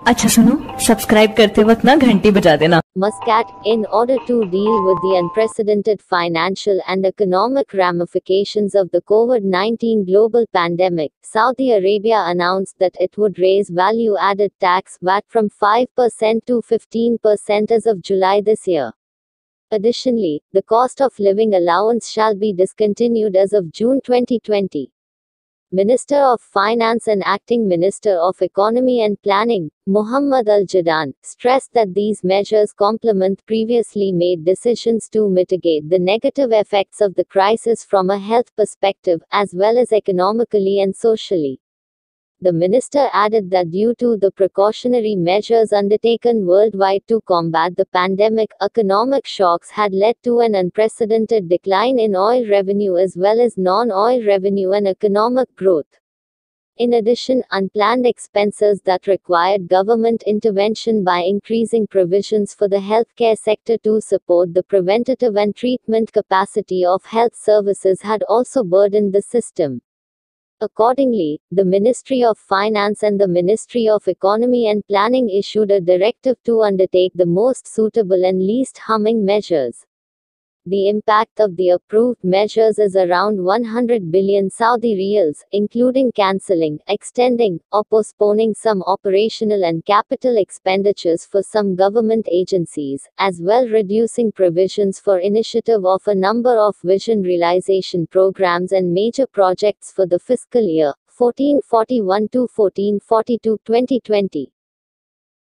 अच्छा सुनो, सब्सक्राइब करते वक्त ना घंटी बजा देना। Muscat, in order to deal with the unprecedented financial and economic ramifications of the COVID-19 global pandemic, Saudi Arabia announced that it would raise value-added tax VAT from 5% to 15% as of July this year. Additionally, the cost of living allowance shall be discontinued as of June 2020. Minister of Finance and Acting Minister of Economy and Planning, Muhammad Al-Jadaan, stressed that these measures complement previously made decisions to mitigate the negative effects of the crisis from a health perspective, as well as economically and socially. The minister added that due to the precautionary measures undertaken worldwide to combat the pandemic, economic shocks had led to an unprecedented decline in oil revenue as well as non-oil revenue and economic growth. In addition, unplanned expenses that required government intervention by increasing provisions for the healthcare sector to support the preventative and treatment capacity of health services had also burdened the system. Accordingly, the Ministry of Finance and the Ministry of Economy and Planning issued a directive to undertake the most suitable and least harming measures. The impact of the approved measures is around 100 billion Saudi riyals, including cancelling, extending, or postponing some operational and capital expenditures for some government agencies, as well reducing provisions for initiative of a number of vision realization programs and major projects for the fiscal year 1441 to 1442 2020.